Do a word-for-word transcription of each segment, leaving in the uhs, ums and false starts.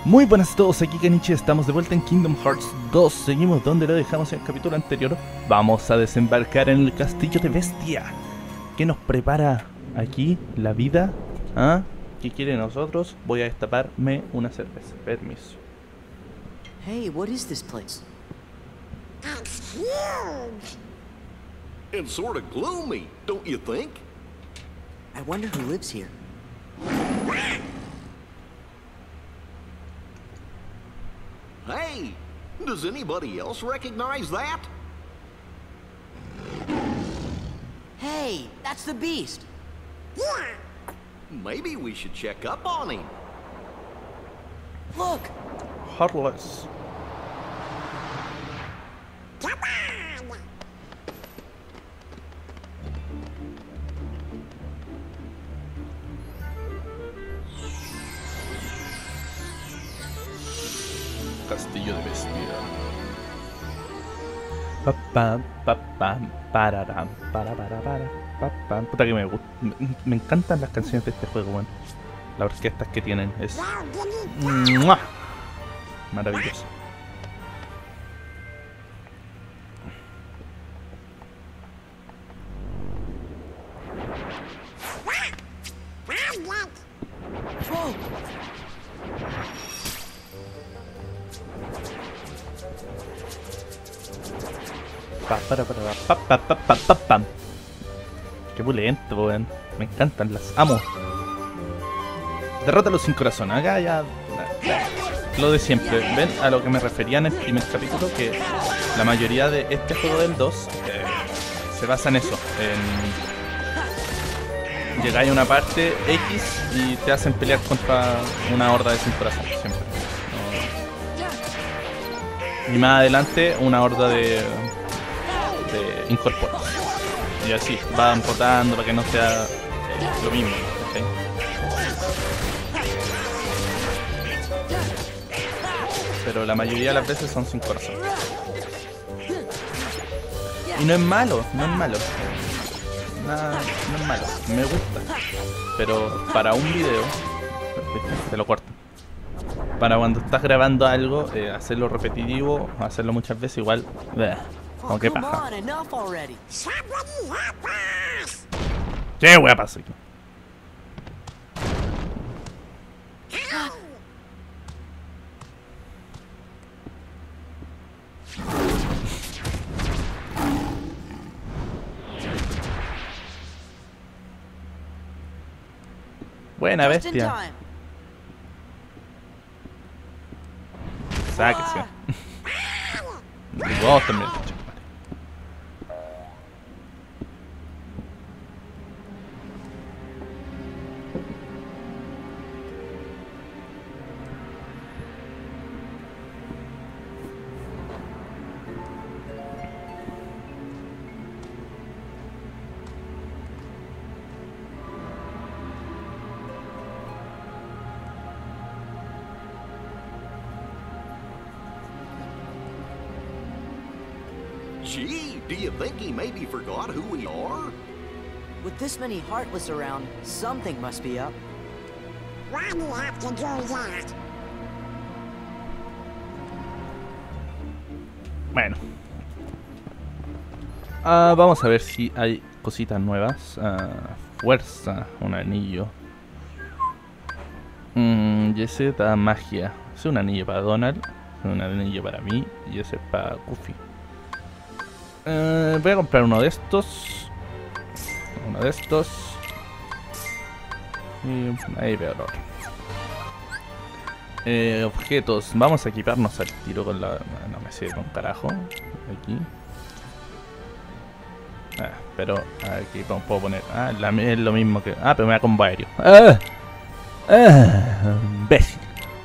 Muy buenas a todos, aquí Kenichi, estamos de vuelta en Kingdom Hearts dos. Seguimos donde lo dejamos en el capítulo anterior. Vamos a desembarcar en el castillo de Bestia. ¿Qué nos prepara aquí la vida? ¿Ah? ¿Qué quiere nosotros? Voy a destaparme una cerveza. Permiso. Hey, what is this place? It's huge! And sort of gloomy, don't you think? I wonder who lives here. Hey, does anybody else recognize that? Hey, that's the beast. Yeah. Maybe we should check up on him. Look. Heartless. Come on! Castillo de Bestia. Pa pa pa pa pararam, para para para pa pa. Puta que me gusta. Me, me encantan las canciones de este juego, weón. Las orquestas que tienen es ¡mua! Maravilloso. Whoa. Pa para para pa pa pa pa pa pam. Qué pulento, weón. Me encantan, las amo. Derrota a los sin corazón. Acá ya. Lo de siempre. ¿Ven a lo que me refería en el primer capítulo? Que la mayoría de este juego del dos eh, se basa en eso. En llegáis a una parte X y te hacen pelear contra una horda de sin corazón. Siempre. No. Y más adelante una horda de, de incorporos. Y así, van rotando para que no sea lo mismo. ¿Okay? Pero la mayoría de las veces son sin corazón. Y no es malo, no es malo. Nada, no es malo, me gusta. Pero para un video, te lo corto. Para cuando estás grabando algo, eh, hacerlo repetitivo, hacerlo muchas veces igual, bleh, como que paja. ¿Qué wea pasa aquí? Buena bestia. Sáquese. Y vos también. Gee, do you think he maybe forgot who we are? With this many Heartless around, something must be up. Why do you have to do that? Bueno. Ah, vamos a ver si hay cositas nuevas. Ah, fuerza, un anillo. Mm, y ese da magia. Es un anillo para Donald, un anillo para mí y ese es para Goofy. Uh, voy a comprar uno de estos. Uno de estos. Y ahí veo el otro. Eh, objetos. Vamos a equiparnos al tiro con la... No me sirve con carajo. Aquí. Ah, pero aquí puedo poner... Ah, la, es lo mismo que... Ah, pero me da combo aéreo. Ah, ah, imbécil.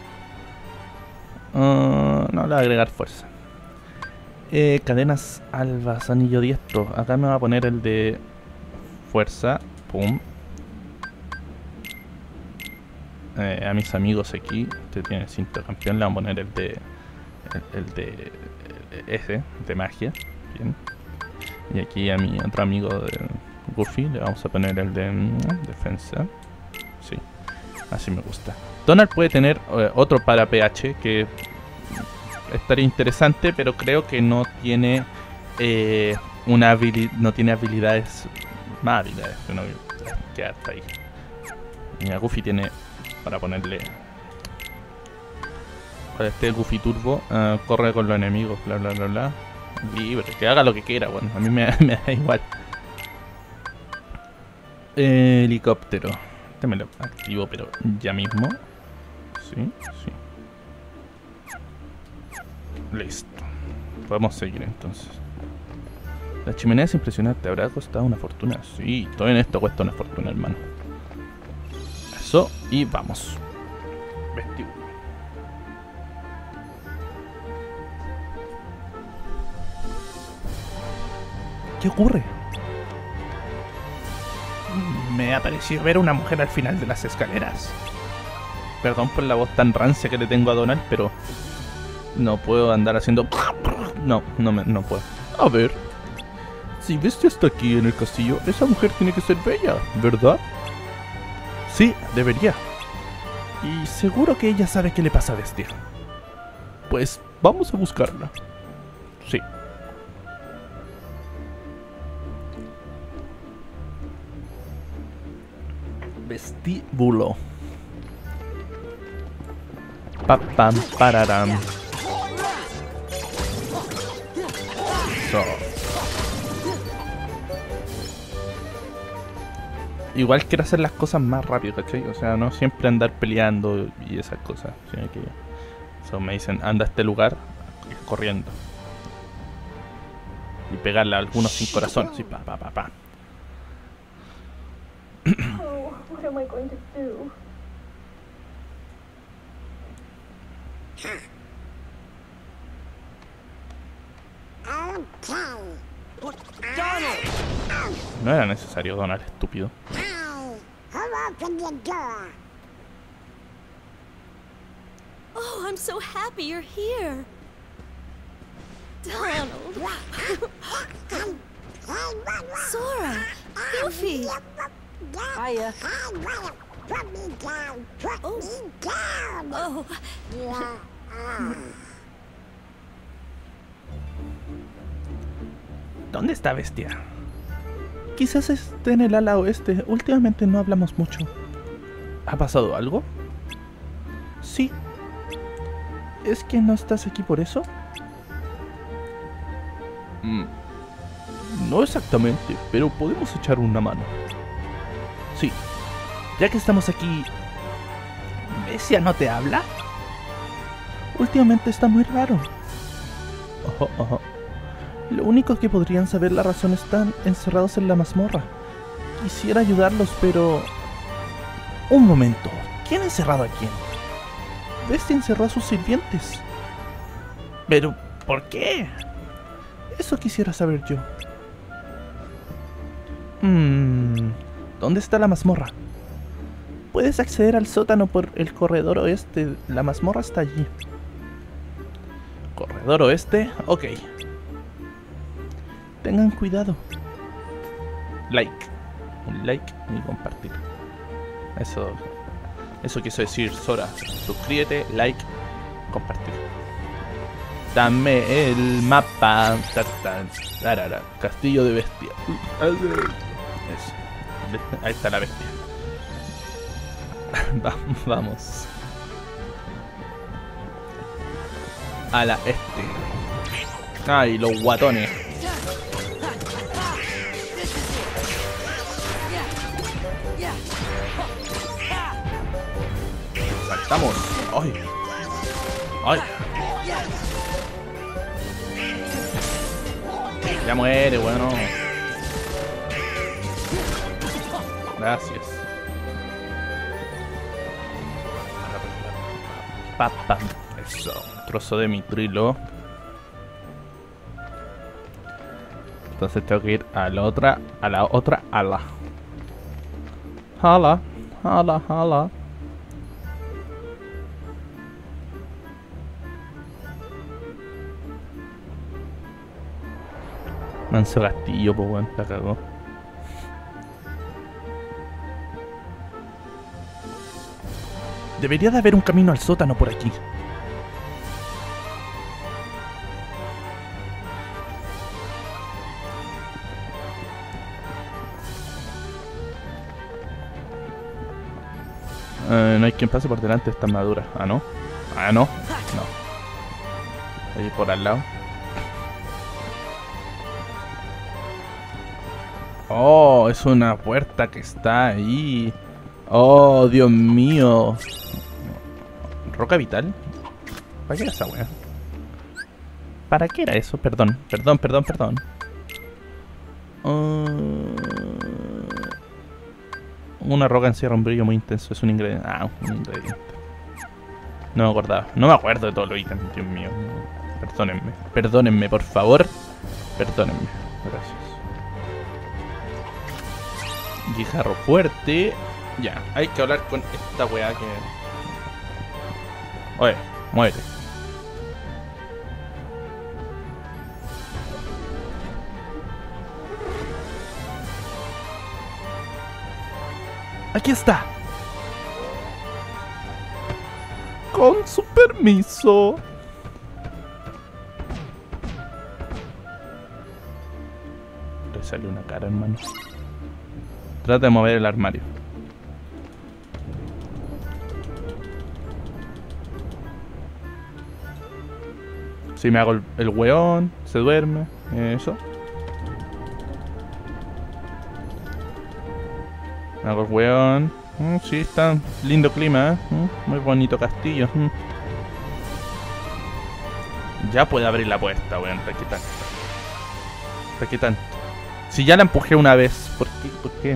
Uh, no, le voy a agregar fuerza. Eh, cadenas albas, anillo diestro. Acá me va a poner el de fuerza. Pum. Eh, a mis amigos aquí, que tienen cinto campeón, le vamos a poner el de el, el de el, ese, de magia. Bien. Y aquí a mi otro amigo de Goofy le vamos a poner el de mm, defensa. Sí, así me gusta. Donald puede tener eh, otro para P H que estaría interesante, pero creo que no tiene eh, una habilidad, no tiene habilidades, más habilidades, sino que hasta ahí. Mira, Goofy tiene para ponerle para este Goofy Turbo, uh, corre con los enemigos, bla bla bla bla, libre, que haga lo que quiera, bueno, a mí me, me da igual. Eh, helicóptero, este me lo activo, pero ya mismo. Sí, sí. Listo. Podemos seguir entonces. La chimenea es impresionante. ¿Habrá costado una fortuna? Sí, todo en esto cuesta una fortuna, hermano. Eso, y vamos. Vestíbulo. ¿Qué ocurre? Me ha parecido ver una mujer al final de las escaleras. Perdón por la voz tan rancia que le tengo a Donald, pero no puedo andar haciendo... No, no, me, no puedo. A ver. Si Bestia está aquí en el castillo, esa mujer tiene que ser bella, ¿verdad? Sí, debería. Y seguro que ella sabe qué le pasa a Bestia. Pues vamos a buscarla. Sí. Vestíbulo. Pa pam pararam. So. Igual quiero hacer las cosas más rápido, ¿cachai? O sea, no siempre andar peleando y esas cosas, sino que so, me dicen, anda a este lugar corriendo y pegarle a algunos sin corazón, así pa pa pa pa. Oh, what am I going to do? No era necesario, Donald, estúpido. Oh, I'm so happy you're here. Donald. Sora. Goofy. Hiya. Oh. ¿Dónde está Bestia? Quizás esté en el ala oeste. Últimamente no hablamos mucho. ¿Ha pasado algo? Sí. ¿Es que no estás aquí por eso? Mm. No exactamente, pero podemos echar una mano. Sí. Ya que estamos aquí... ¿Bestia no te habla? Últimamente está muy raro. Ojo, ojo. Lo único que podrían saber la razón están encerrados en la mazmorra. Quisiera ayudarlos, pero... Un momento. ¿Quién ha encerrado a quién? Bestia encerró a sus sirvientes. ¿Pero por qué? Eso quisiera saber yo. Hmm... ¿Dónde está la mazmorra? Puedes acceder al sótano por el corredor oeste. La mazmorra está allí. ¿Corredor oeste? Ok. Tengan cuidado. Like. Un like y compartir. Eso. Eso quiso decir Sora. Suscríbete, like, compartir. Dame el mapa. Tarara, Castillo de Bestia. Eso. Ahí está la bestia. Vamos. A la este. Ay, los guatones. Saltamos. Ay. Ay. Ya muere, bueno. Gracias. Papa. Eso. Un trozo de mi trilo. Entonces tengo que ir a la otra, a la otra ala. Ala, ala, ala. Manso castillo, pues bueno, la cagó. Debería de haber un camino al sótano por aquí. Eh, no hay quien pase por delante de esta armadura. Ah, no. Ah, no. No. Ahí por al lado. Oh, es una puerta que está ahí. Oh, Dios mío. ¿Roca vital? ¿Para qué era esa wea? ¿Para qué era eso? Perdón, perdón, perdón, perdón. Uh... Una roca encierra un brillo muy intenso. Es un ingrediente. Ah, un ingrediente. No me acordaba. No me acuerdo de todos los ítems, Dios mío. Perdónenme. Perdónenme, por favor. Perdónenme. Gracias. Guijarro fuerte. Ya, hay que hablar con esta weá que... Oye, muévete. Aquí está. Con su permiso. Le salió una cara, hermano. Trata de mover el armario. Si me hago el, el weón, se duerme. Eso. Me hago el weón. Mm, sí, está lindo clima, ¿eh? Mm, muy bonito castillo. Mm. Ya puede abrir la puerta, weón. ¿Para qué tanto? ¿Para qué tanto? Si ya la empujé una vez. ¿Por qué? ¿Por qué?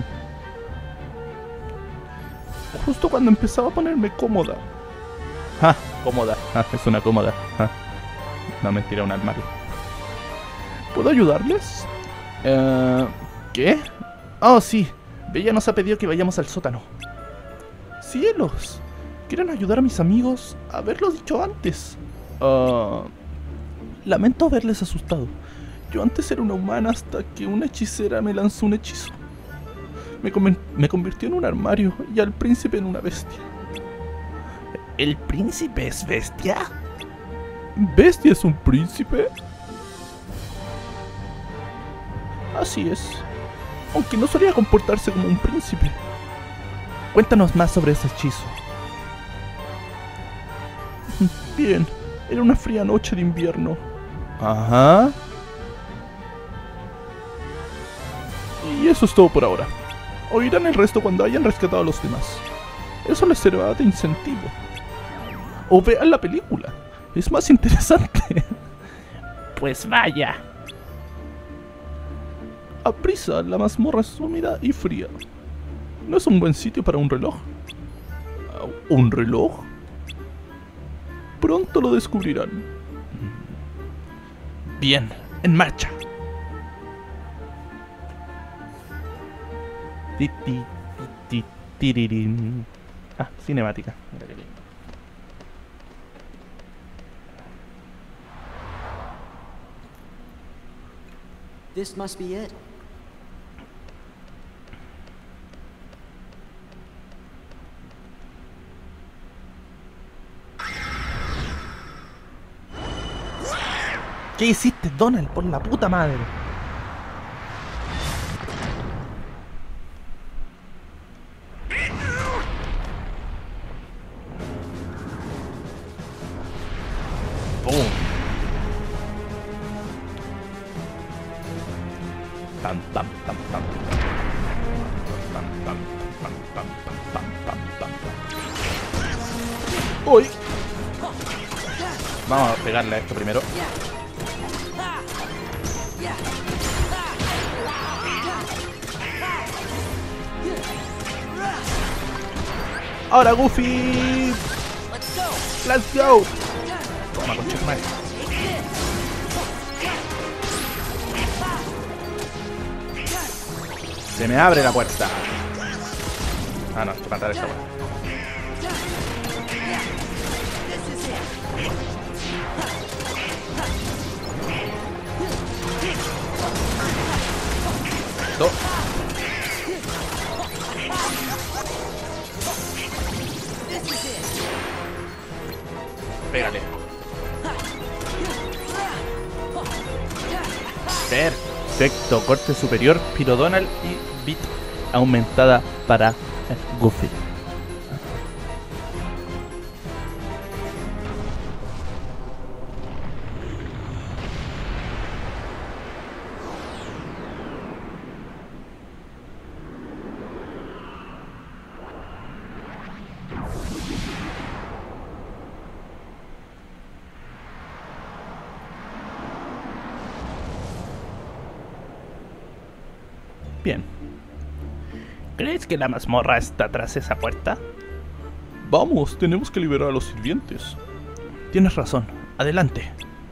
Justo cuando empezaba a ponerme cómoda. Ah, cómoda. Ah, es una cómoda. Ah. No, mentira, un armario. ¿Puedo ayudarles? Uh, ¿Qué? Oh, sí. Bella nos ha pedido que vayamos al sótano. ¡Cielos! ¿Quieren ayudar a mis amigos? Haberlo dicho antes. Uh, lamento haberles asustado. Yo antes era una humana hasta que una hechicera me lanzó un hechizo. Me, me convirtió en un armario y al príncipe en una bestia. ¿El príncipe es bestia? ¿Bestia es un príncipe? Así es. Aunque no solía comportarse como un príncipe. Cuéntanos más sobre ese hechizo. Bien, era una fría noche de invierno. Ajá. Y eso es todo por ahora. Oirán el resto cuando hayan rescatado a los demás. Eso les servirá de incentivo. O vean la película. Es más interesante. Pues vaya. Aprisa, la mazmorra es húmeda y fría. No es un buen sitio para un reloj. ¿Un reloj? Pronto lo descubrirán. Bien, en marcha. Ti, ti, ti, tirirín. Ah, cinemática. Mira qué lindo. This must be it. ¿Qué hiciste, Donald? Por la puta madre. ¡Pum! Tam, tam, tam, tam. Tam, tam, tam, tam, tam, tam, tam, tam. ¡Uy! Vamos a pegarle a esto primero. Ahora Goofy. Let's go. Toma, concha tu madre. Se me abre la puerta. Ah, no, hay que matar esta puerta. Dos. Pégale. Perfecto. Corte superior, Pyrodonal y bit aumentada para Goofy. Bien. ¿Crees que la mazmorra está tras esa puerta? Vamos, tenemos que liberar a los sirvientes. Tienes razón. Adelante.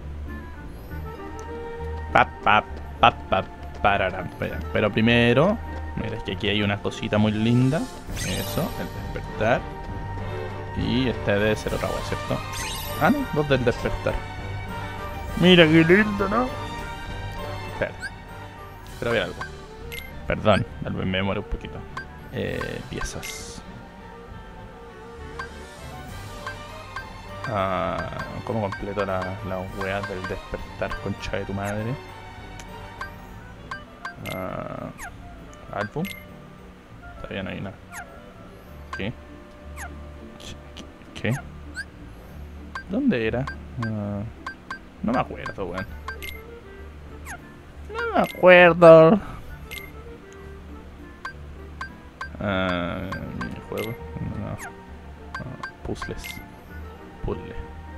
Pap, pap, pap, pap, pararam. Pero primero, mira que aquí hay una cosita muy linda. Eso, el despertar. Y este debe ser otra agua, ¿cierto? Ah, no, dos del despertar. Mira qué lindo, ¿no? Espera. Espera, ver algo. Perdón, tal vez me demoré un poquito. Eh, piezas. Ah, ¿cómo completo la, la wea del despertar, concha de tu madre? Ah, álbum. Todavía no hay nada. ¿Qué? ¿Qué? ¿Dónde era? Ah, no me acuerdo, weón. No me acuerdo. Uh, minijuego, no. Uh, puzzles, puzzle,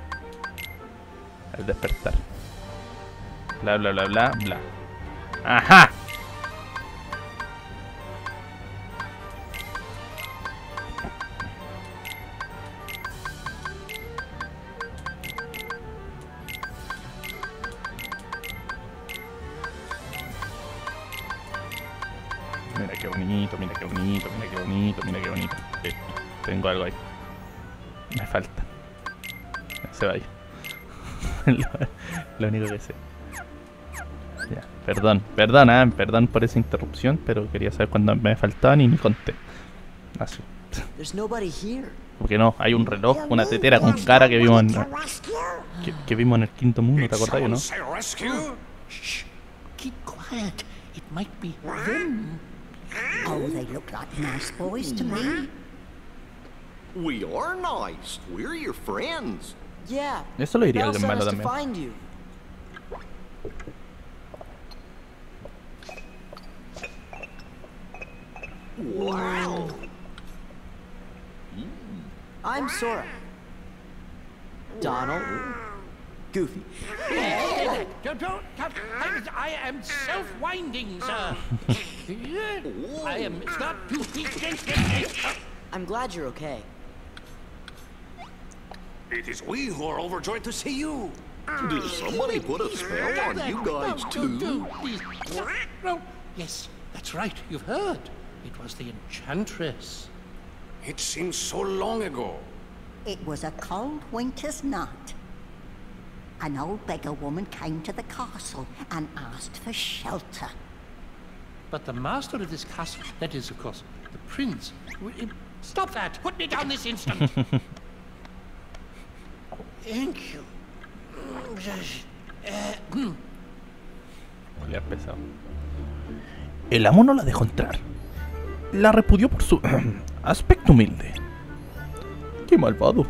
el despertar, bla bla bla bla bla. Ajá. Mira qué bonito, mira qué bonito, mira qué bonito, mira qué bonito. Sí, tengo algo ahí. Me falta. Se vaya. lo, lo único que sé. Ya, perdón, perdón, ah, perdón por esa interrupción, pero quería saber cuándo me faltaban y ni conté. Así. Porque no, hay un reloj, una tetera con cara que vimos en, que, que vimos en el quinto mundo, ¿te acordás, no? Shh, keep quiet. It might be them. Oh, they look like nice boys to me. We are nice. We're your friends. Yeah. Eso lo diría Belle alguien sent malo us to también. find you. Wow. I'm Sora. Donald. Goofy. Don't, don't, I, I am self-winding, sir. I am. It's not two feet. I'm glad you're okay. It is we who are overjoyed to see you. Did somebody put a spell on you guys No, too? please. No. Yes, that's right. You've heard. It was the Enchantress. It seems so long ago. It was a cold winter's night. An old beggar woman came to the castle and asked for shelter. But the master of this castle, that is, of course, the prince. Stop that! Put me down this instant! Thank you. Le ha pesado. El amo no la dejó entrar. La repudió por su aspecto humilde. ¡Qué malvado!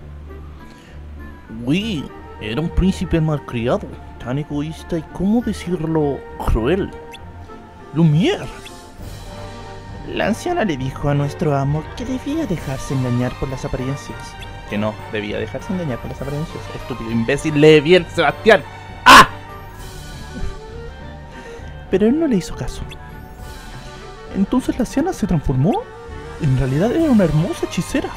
Uy, era un príncipe malcriado, tan egoísta y, ¿cómo decirlo?, cruel. Lumière. La anciana le dijo a nuestro amo que debía dejarse engañar por las apariencias. Que no, debía dejarse engañar por las apariencias. Estúpido imbécil, lee bien, Sebastián. ¡Ah! Pero él no le hizo caso. Entonces la anciana se transformó. En realidad era una hermosa hechicera.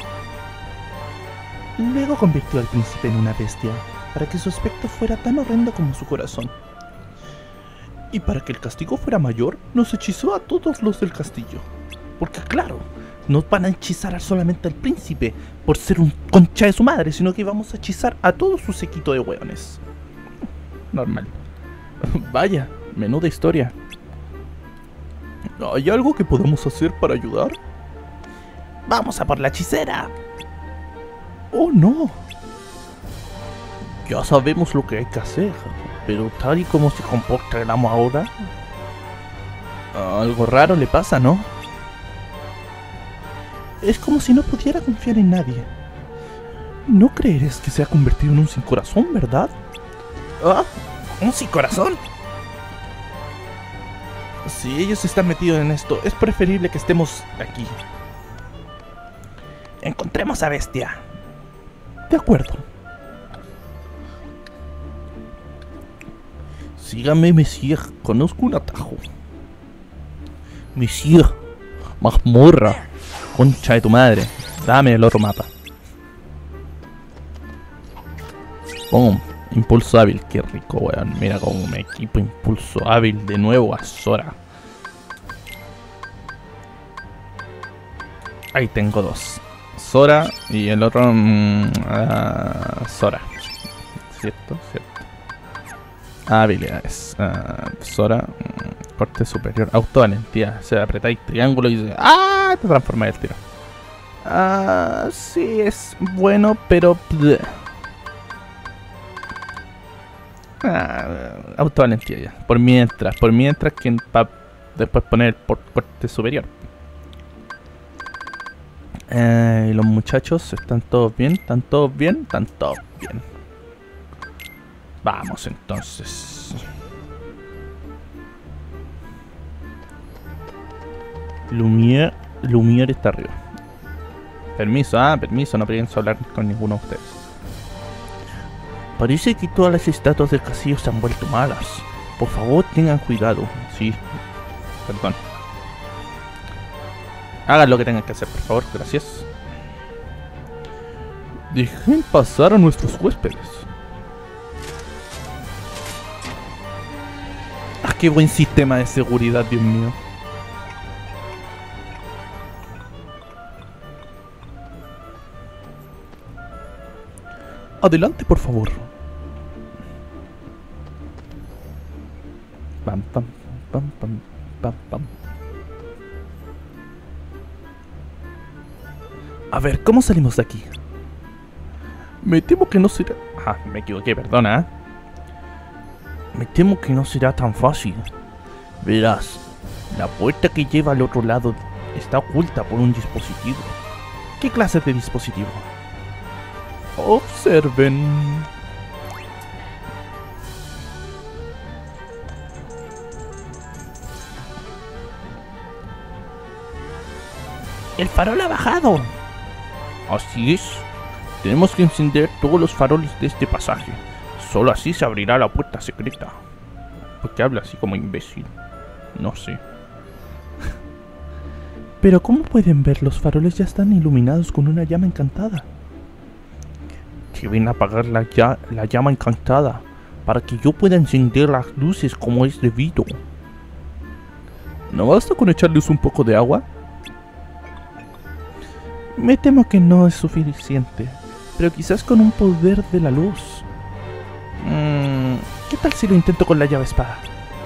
Luego convirtió al príncipe en una bestia, para que su aspecto fuera tan horrendo como su corazón. Y para que el castigo fuera mayor, nos hechizó a todos los del castillo. Porque claro, no van a hechizar solamente al príncipe por ser un concha de su madre, sino que vamos a hechizar a todo su séquito de hueones. Normal. Vaya, menuda historia. ¿Hay algo que podamos hacer para ayudar? ¡Vamos a por la hechicera! ¡Oh, no! Ya sabemos lo que hay que hacer, pero tal y como se comporta el amo ahora, algo raro le pasa, ¿no? Es como si no pudiera confiar en nadie. No creeres que se ha convertido en un sin corazón, ¿verdad? ¿Ah? ¿Un sin corazón? Si ellos están metidos en esto, es preferible que estemos aquí. Encontremos a Bestia. De acuerdo. Sígame, Monsieur. Conozco un atajo. Monsieur. Mazmorra. Concha de tu madre. Dame el otro mapa. Pum. Impulso hábil. Qué rico, weón. Mira cómo me equipo impulso hábil de nuevo a Sora. Ahí tengo dos. Sora y el otro... Mmm, uh, Sora. ¿Cierto? Cierto. Habilidades. Uh, Sora. Um, corte superior. Autovalentía. O sea, apretáis triángulo y... ¡Ah! Te transformáis el tiro. Ah, uh, sí, es bueno, pero... Ah, autovalentía ya. Por mientras. Por mientras que para después poner el por corte superior. Eh, y los muchachos, ¿están todos bien? ¿Están todos bien? ¿Están todos bien? Vamos entonces. Lumière, Lumière está arriba. Permiso, ah, permiso, no pienso hablar con ninguno de ustedes. Parece que todas las estatuas del castillo se han vuelto malas. Por favor, tengan cuidado. Sí, perdón. Hagan lo que tengan que hacer, por favor, gracias. Dejen pasar a nuestros huéspedes. Ah, qué buen sistema de seguridad, Dios mío. Adelante, por favor. Pam, pam, pam, pam, pam, pam. A ver, ¿cómo salimos de aquí? Me temo que no será... Ah, me equivoqué, perdona, ¿eh? Me temo que no será tan fácil. Verás, la puerta que lleva al otro lado está oculta por un dispositivo. ¿Qué clase de dispositivo? Observen. El farol ha bajado. Así es. Tenemos que encender todos los faroles de este pasaje. Solo así se abrirá la puerta secreta. ¿Por qué habla así como imbécil? No sé. Pero ¿cómo pueden ver? Los faroles ya están iluminados con una llama encantada. Deben apagar la, ya la llama encantada para que yo pueda encender las luces como es debido. ¿No basta con echarles un poco de agua? Me temo que no es suficiente, pero quizás con un poder de la luz. Mm, ¿Qué tal si lo intento con la llave espada?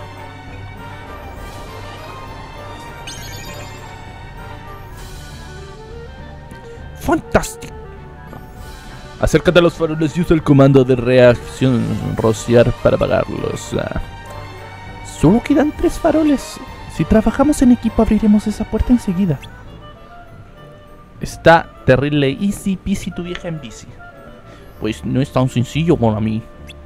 ¡Fantástico! Acércate a los faroles y usa el comando de reacción rociar para apagarlos. Ah. Solo quedan tres faroles. Si trabajamos en equipo abriremos esa puerta enseguida. Está terrible easy peasy tu vieja en bici. Pues no es tan sencillo para mí.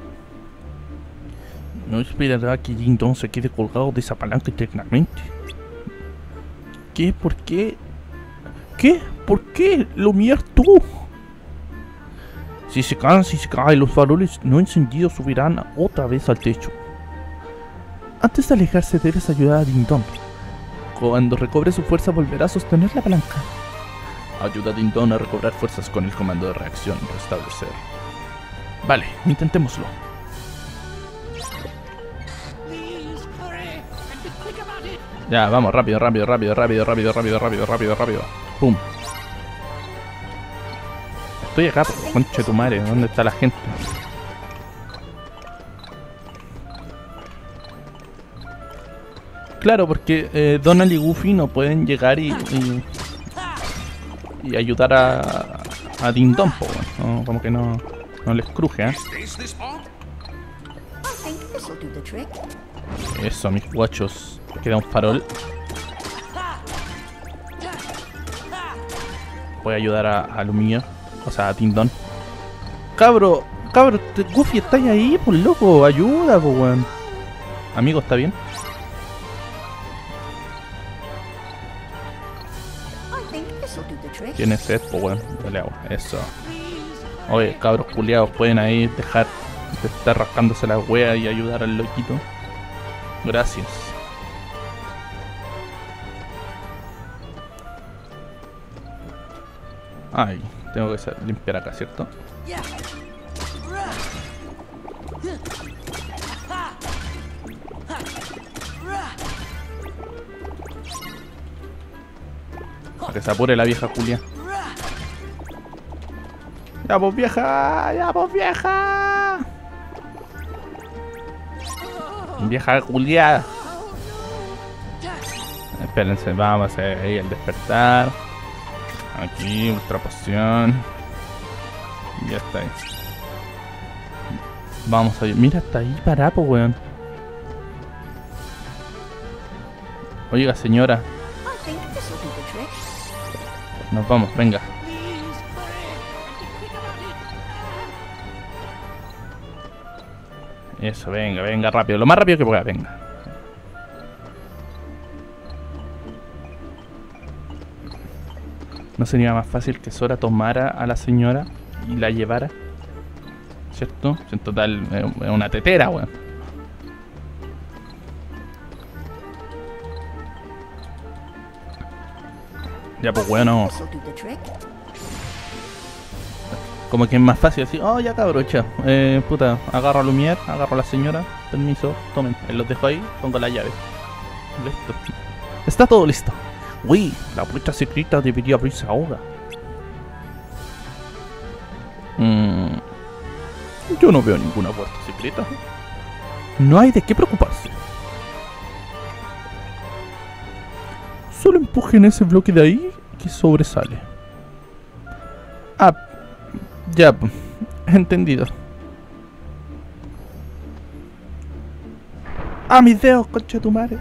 No esperará que Ding Dong se quede colgado de esa palanca eternamente. ¿Qué? ¿Por qué? ¿Qué? ¿Por qué? Lumière, tú. Si se caen, si se caen, los faroles no encendidos subirán otra vez al techo. Antes de alejarse debes ayudar a Ding Dong. Cuando recobre su fuerza volverá a sostener la palanca. Ayuda a Ding Dong a recobrar fuerzas con el comando de reacción restablecer. Vale, intentémoslo. Ya, vamos, rápido, rápido, rápido, rápido, rápido, rápido, rápido, rápido, rápido. Pum. Estoy acá, concha de tu madre, ¿dónde está la gente? Claro, porque eh, Donald y Goofy no pueden llegar y, y, y ayudar a, a Ding Dong, ¿no? Como que no... No les cruje, ¿eh? Stays this odd? I think this'll do the trick. Eso, mis guachos. Queda un farol. Voy a ayudar a, a Lumia. O sea, a Tindon. Cabro, cabro, te, Goofy, ¿estáis ahí? Pues loco, ayuda, pues weón. Amigo, ¿está bien? I think this'll do the trick. Tiene sed, pues weón. Dale agua, eso. Oye, cabros culiados, pueden ahí dejar de estar rascándose la wea y ayudar al loquito. Gracias. Ay, tengo que sa- limpiar acá, ¿cierto? Para que se apure la vieja Julia. ¡Ya pues vieja! ¡Ya pues vieja! Vieja Julia. Espérense, vamos a hacer ahí el despertar. Aquí, ultra poción. Ya está ahí. Vamos a ir. Mira, está ahí parado, weón. Oiga, señora. I think this'll do the trick. Nos vamos, venga. Eso, venga, venga, rápido. Lo más rápido que pueda, venga. ¿No sería más fácil que Sora tomara a la señora y la llevara? ¿Cierto? En total, es una tetera, weón. Ya, pues, weón, no. This'll do the trick. Como que es más fácil así. Oh, ya cabrón, cha. Eh, puta, agarro a Lumière, agarro a la señora. Permiso, tomen. Eh, los dejo ahí, pongo la llave. Listo. Está todo listo. Uy, la puerta secreta debería abrirse ahora. Mm, yo no veo ninguna puerta secreta. No hay de qué preocuparse. Solo empujen ese bloque de ahí que sobresale. Ah, ya, entendido. ¡Ah, mis dedos, concha de tu madre!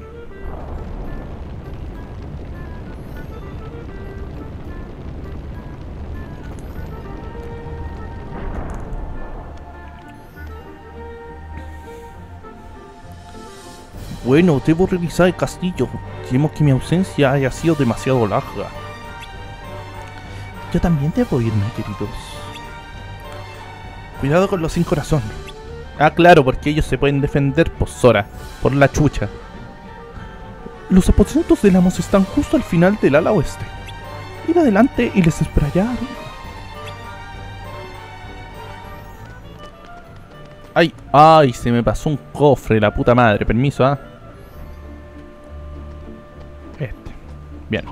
Bueno, debo revisar el castillo. Temo que mi ausencia haya sido demasiado larga. Yo también debo irme, queridos. Cuidado con los sin corazón. Ah, claro, porque ellos se pueden defender por Sora, por la chucha. Los aposentos del Amos están justo al final del ala oeste. Ir adelante y les esprayar. Ay, ay, se me pasó un cofre, la puta madre. Permiso, ah. Este. Bien.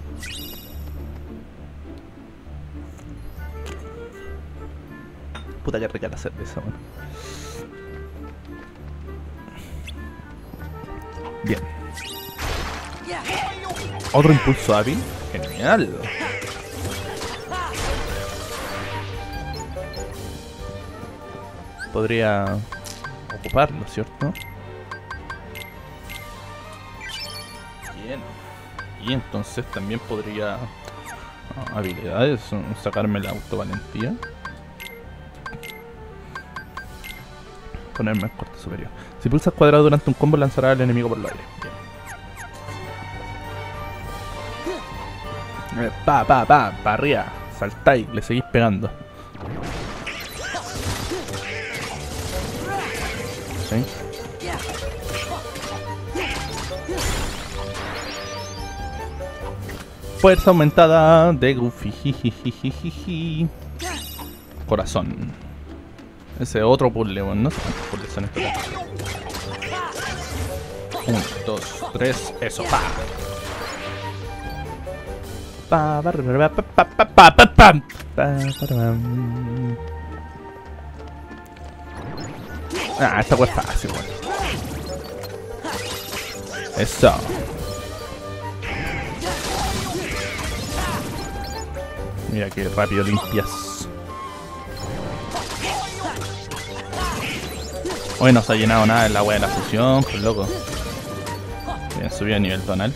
Puta que rica la cerveza, bueno. Bien. Otro impulso hábil. Genial. Podría ocuparlo, ¿cierto? Bien. Y entonces también podría... ah, habilidades, sacarme la autovalentía. Ponerme en corte superior. Si pulsas cuadrado durante un combo, lanzará al enemigo por el aire. Bien. Pa, pa, pa, pa arriba. Saltáis, le seguís pegando. ¿Sí? Fuerza aumentada de Goofy. Jijijijiji. Corazón. Ese otro puzzle, bueno, no sé cuántos puzzles son estos. Uno, dos, tres, eso, pa. Pa, pa, pa, pa, pa, pa, pa, pa, pa, pa. Ah, esta wea es fácil, weón. Eso. Mira que rápido limpias. Hoy no se ha llenado nada en la wea de la fusión, pues loco. Bien, subió a nivel tonal.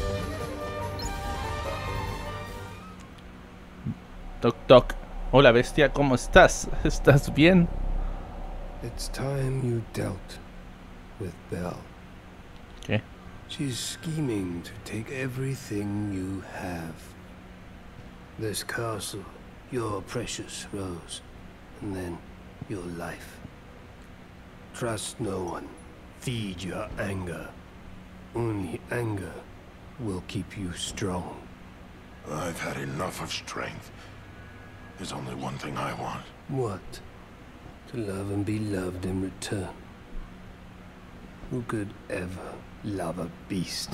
Toc toc. Hola bestia, ¿cómo estás? ¿Estás bien? It's time you dealt with Belle. ¿Qué? She's scheming to take everything you have. This castle, your precious Rose, and then your life. Trust no one. Feed your anger. Only anger will keep you strong. I've had enough of strength. There's only one thing I want. What? To love and be loved in return. Who could ever love a beast?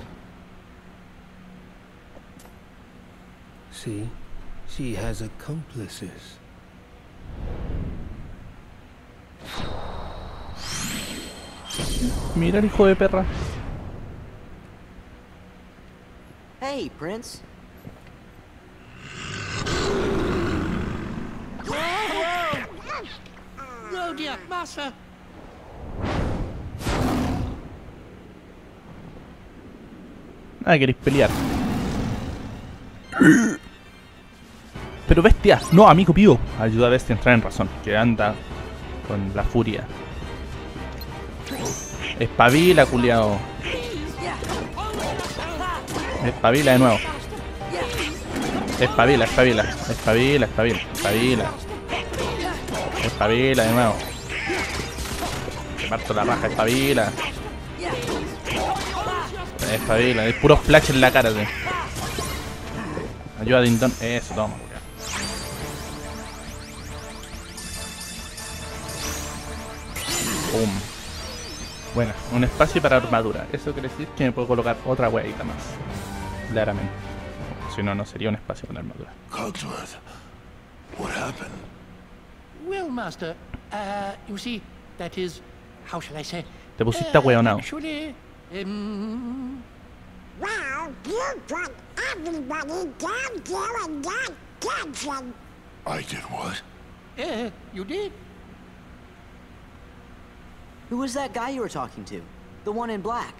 See? She has accomplices. Mira el hijo de perra. Hey, Prince. Oh dear, Master. Ah, queréis pelear. Pero bestia, no, amigo pío. Ayuda a bestia a entrar en razón, que anda con la furia. Espabila, culiao. Espabila de nuevo. Espabila, espabila, espabila, espabila, espabila. Espabila de nuevo. Te parto la raja, espabila. Espabila, hay puros flash en la cara, tío. Ayuda a Dindon. Eso, toma. Boom. Bueno, un espacio para armadura. Eso quiere decir que me puedo colocar otra huevita más. Claramente. Si no, no sería un espacio para armadura. Cogsworth, what happened? Well, Master, uh, you see, that is, how shall I say? Te pusiste ahueonado. Actually, um... Well, you put everybody down there in that dungeon. I did what? Uh, you did? Who was that guy you were talking to? The one in black?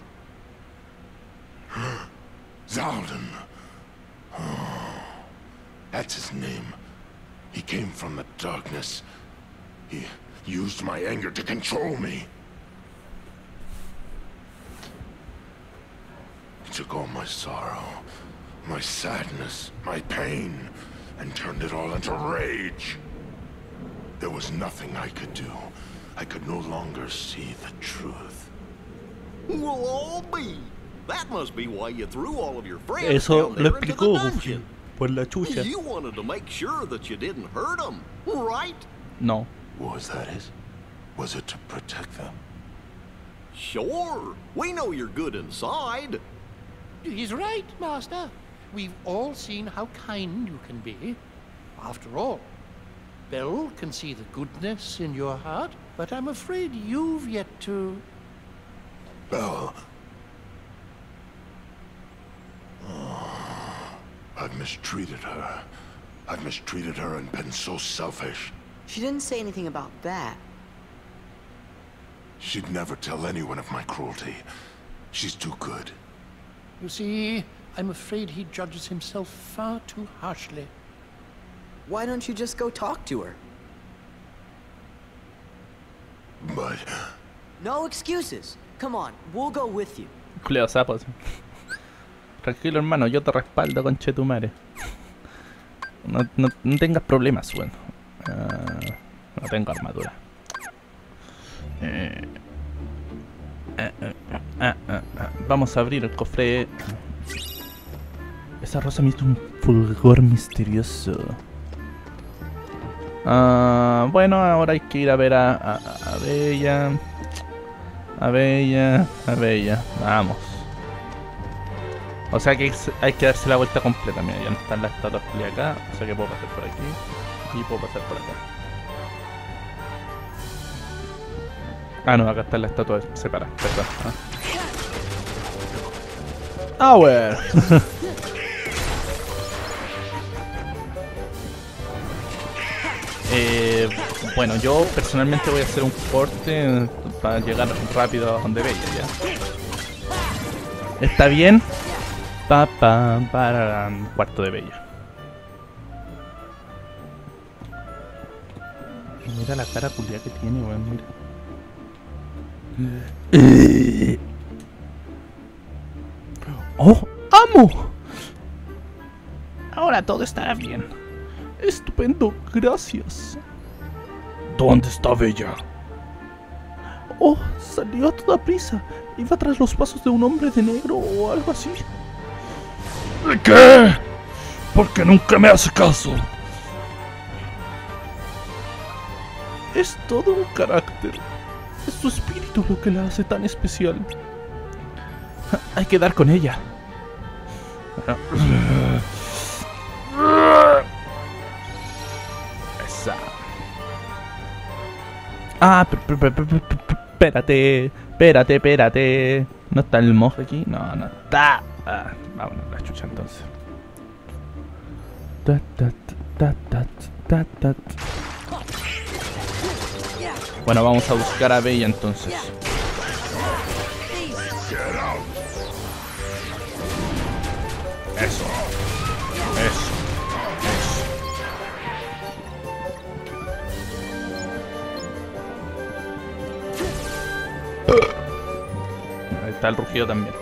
Zaldin. Oh, that's his name. He came from the darkness. He used my anger to control me. He took all my sorrow, my sadness, my pain, and turned it all into rage. There was nothing I could do. I could no longer see the truth. We'll all be. That must be why you threw all of your friends Eso down lo there into the explicó dungeon. por la chucha. You wanted to make sure that you didn't hurt them, right? No. Was that it? Was it to protect them? Sure. We know you're good inside. He's right, Master. We've all seen how kind you can be. After all, Belle can see the goodness in your heart, but I'm afraid you've yet to... Belle. Oh, I've mistreated her. I've mistreated her and been so selfish. She didn't say anything about that. She'd never tell anyone of my cruelty. She's too good. You see, I'm afraid he judges himself far too harshly. Why don't you just go talk to her? But... No excuses. Come on, we'll go with you. Culeo sapos. Tranquilo, hermano, yo te respaldo, conchetumare. No, no, no tengas problemas, bueno. Uh, no tengo armadura. Eh, eh, eh, eh, eh, eh. Vamos a abrir el cofre. Esa rosa me hizo un fulgor misterioso. Uh, bueno, ahora hay que ir a ver a, a, a Bella. A Bella, a Bella. Vamos. O sea que hay que darse la vuelta completa. Mira, ya no están las estatuas de acá. O sea que puedo pasar por aquí. Y puedo pasar por acá. Ah, no, acá está la estatua separada. Perdón. Ah, bueno. eh, Bueno, yo personalmente voy a hacer un corte para llegar rápido a donde Bella, ya. ¿Está bien? Pa, pa, para cuarto de Bella. Mira la cara culiada que tiene, weón, mira. ¡Oh! ¡Amo! Ahora todo estará bien. Estupendo, gracias. ¿Dónde está Bella? Oh, salió a toda prisa. Iba tras los pasos de un hombre de negro o algo así. ¿De qué? Porque nunca me hace caso. Es todo un carácter. Es su espíritu lo que la hace tan especial. Hay que dar con ella. Esa. Ah, espérate, espérate, espérate. ¿No está el monje aquí? No, no está. Ah, vámonos a la chucha entonces. Ta, ta, ta, ta, ta, ta, ta. Bueno, vamos a buscar a Bella entonces. Eso. Eso. Eso. Ahí está el rugido también.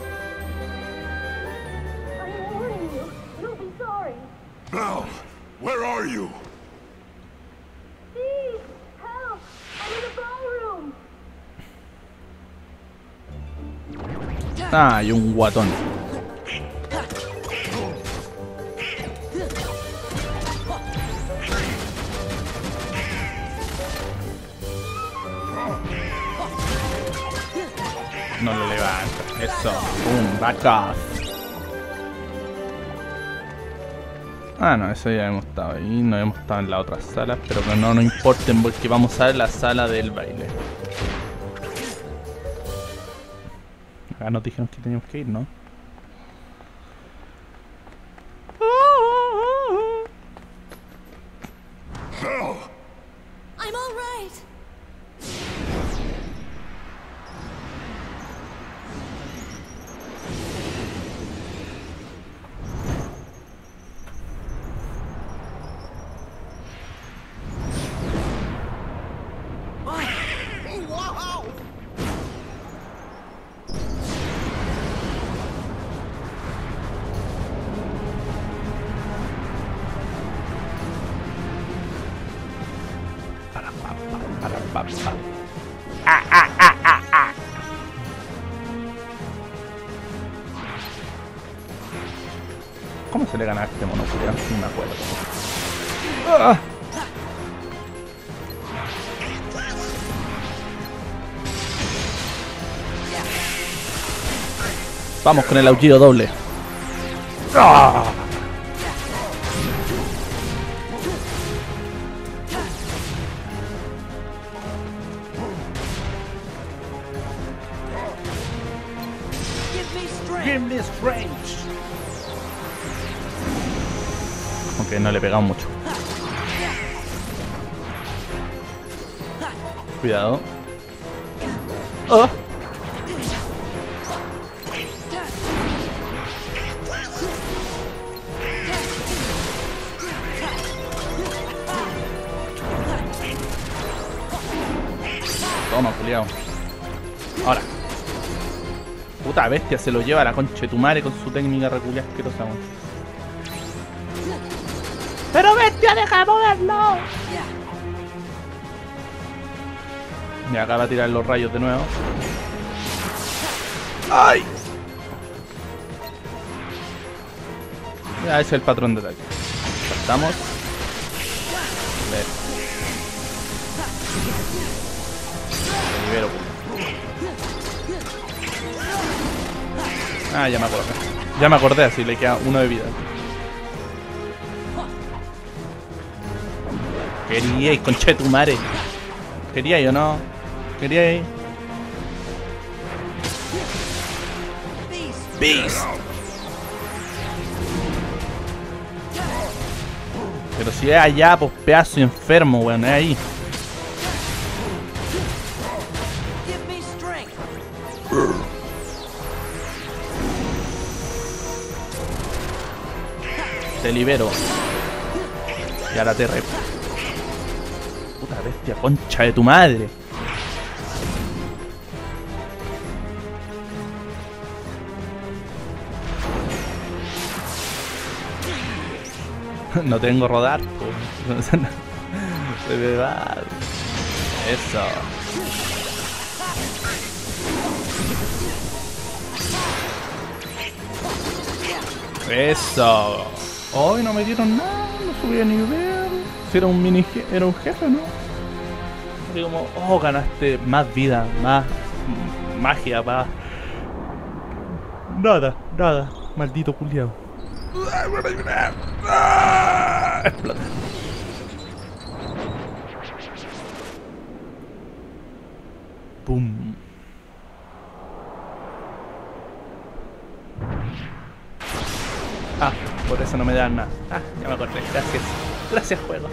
Belle, where are you? Ah, hay un guatón. No lo levanta. Eso. Boom, back off. Ah, no, eso ya hemos estado ahí. No hemos estado en la otra sala. Pero que no nos importe porque vamos a ver la sala del baile. Acá nos dijeron que teníamos que ir, ¿no? I'm all right. Ah, ah, ah, ah, ah. ¿Cómo se le gana a este mono? No me acuerdo. ¡Ah! Vamos con el aullido doble. ¡Ah! Ok, no le he pegado mucho. Cuidado. Oh. Toma, culiao. Ahora. Puta bestia, se lo lleva a la concha de tu madre con su técnica reculia asquerosa. ¡Pero bestia, deja de moverlo! Y acá va a tirar los rayos de nuevo. ¡Ay! Ya, ese es el patrón de ataque. Saltamos. Ver. Libero. Ah, ya me acordé. Ya me acordé, así le queda uno de vida. Queríais, concha de tu madre. Queríais o no. Queríais. Beast. Pero si es allá, pues pedazo enfermo, weón, es ahí. Te libero. Y ahora te rep. Puta bestia, concha de tu madre. No tengo rodar. Se me va. Eso. Eso. Hoy no me dieron nada, no subí a nivel. Si era un mini je era un jefe, ¿no? Así como, oh, ganaste más vida, más magia, más. Nada, nada, maldito culiao. Explota. Pum. Ah, por eso no me dan nada. Ah, ya me acordé. Gracias. Gracias, juego.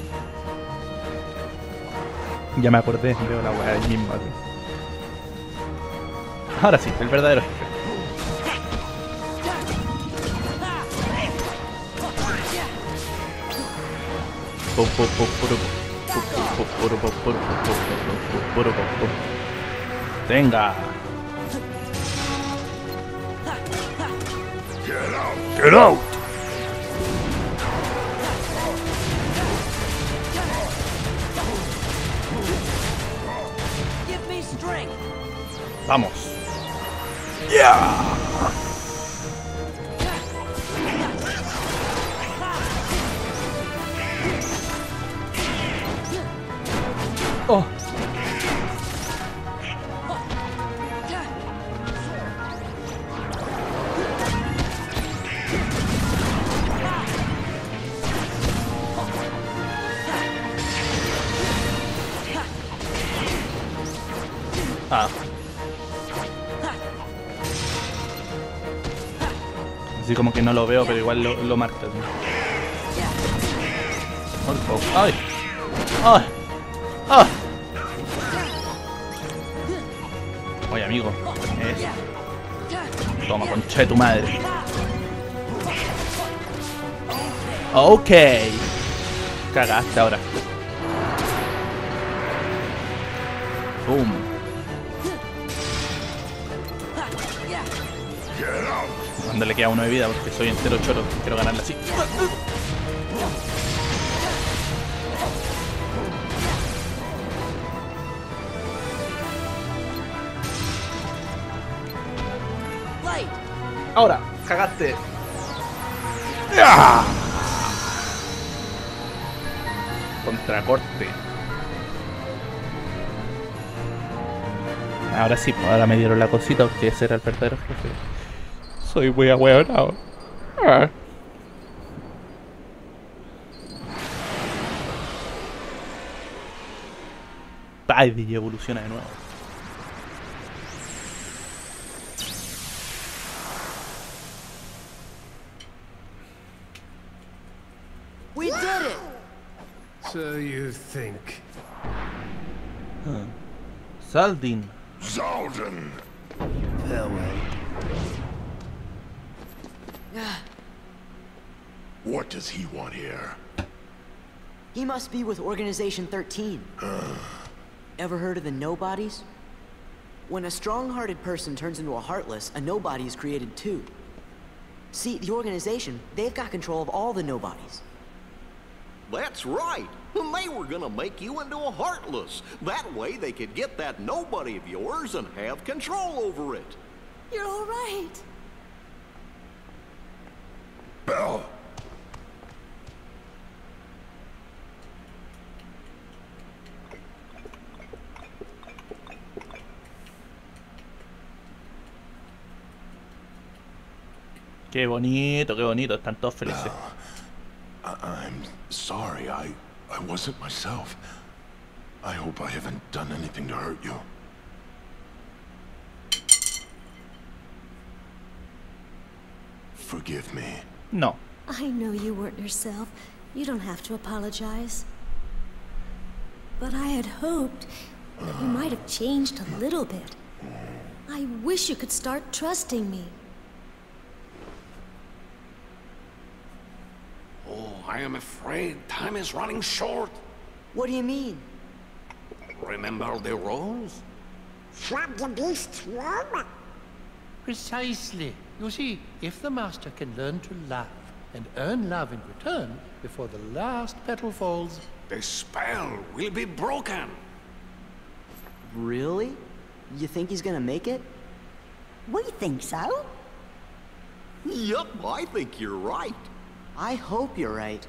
Ya me acordé. Veo la weá ahí mismo aquí. Ahora sí, el verdadero jefe. Venga. Get out. Give me strength. Vamos. Yeah. Oh. Ah. Así como que no lo veo, pero igual lo, lo marca. ¡Ay! ¡Ay! ¡Ah! Oye, amigo. Eso. Toma, concha de tu madre. Ok. Cagaste ahora. Boom. Cuando le queda uno de vida porque soy entero choro. Quiero ganarla así. Ahora, cagaste. ¡Ah! Contracorte. Ahora sí, ahora me dieron la cosita porque ese era el verdadero jefe. Soy muy ahueonado. Ah. Ay, y evoluciona de nuevo. We did it! So you think. Huh. Zaldin. Zaldin! Farewell. What does he want here? He must be with Organization thirteen. Ever heard of the Nobodies? When a strong-hearted person turns into a Heartless, a Nobody is created too. See, the organization, they've got control of all the Nobodies. That's right. They were gonna make you into a Heartless. That way they could get that nobody of yours and have control over it. You're all right. Bell! Qué bonito, qué bonito. Están todos felices. I I'm sorry. I I wasn't myself. I hope I haven't done anything to hurt you. Forgive me. No. I know you weren't yourself. You don't have to apologize. But I had hoped that you might have changed a little bit. I I wish you could start trusting me. Oh, I am afraid time is running short. What do you mean? Remember the rose? From the beast's room? Precisely. You see, if the Master can learn to love and earn love in return before the last petal falls, the spell will be broken. Really? You think he's gonna make it? We think so. Yup, I think you're right. I hope you're right.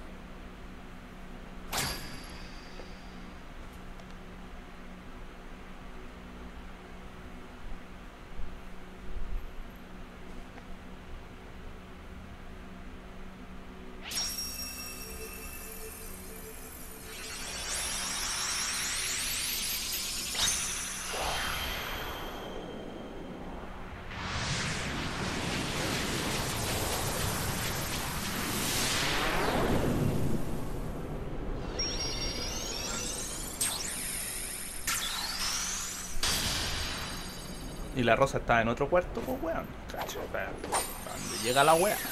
Y la rosa está en otro cuarto, pues weón. Cacho, ¿dónde llega la wea?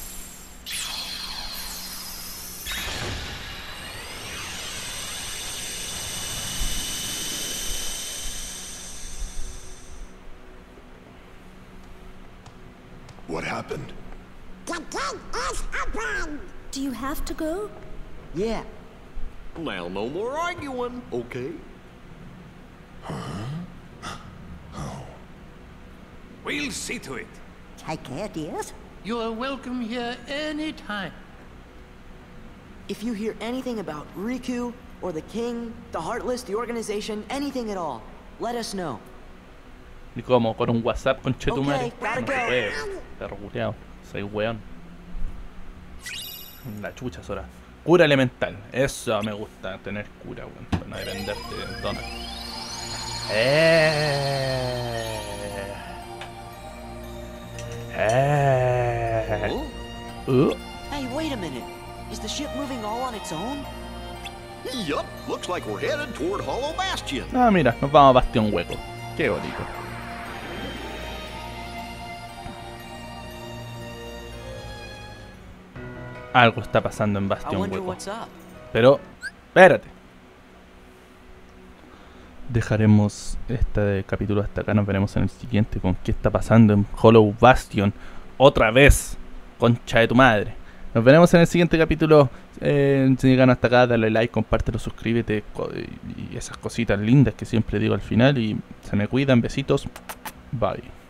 What happened? The gate is open! Do you have to go? Yeah. Now, no more arguing, okay? We'll see to it. Take care, dears. you are welcome here anytime. If you hear anything about Riku, or the King, the Heartless, the organization, anything at all, let us know. ¿Y cómo? ¿Con un WhatsApp con Chetumare? Okay, gotta No go. se puede, perro culiao. Soy weón. La chucha, Sora. Cura elemental. Eso me gusta, tener cura, weón. Para no dependerte de Donald. Eh. Eh. Uh. Hey, wait a minute. Is the ship moving all on its own? Yup, looks like we're headed toward Hollow Bastion. Ah, mira, nos vamos a Bastión Hueco. Qué bonito. Algo está pasando en I Bastión wonder Hueco. what's up. Pero, espérate. Dejaremos este capítulo hasta acá. Nos veremos en el siguiente con qué está pasando en Hollow Bastion. Otra vez. Concha de tu madre. Nos veremos en el siguiente capítulo. Eh, si llegan hasta acá, dale like, compártelo, suscríbete y esas cositas lindas que siempre digo al final. Y se me cuidan. Besitos. Bye.